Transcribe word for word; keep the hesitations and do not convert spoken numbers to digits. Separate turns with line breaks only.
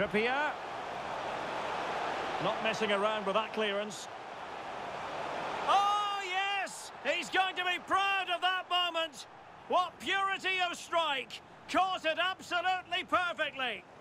Trippier. Not messing around with that clearance. Oh, yes! He's going to be proud of that moment. What purity of strike. Caught it absolutely perfectly.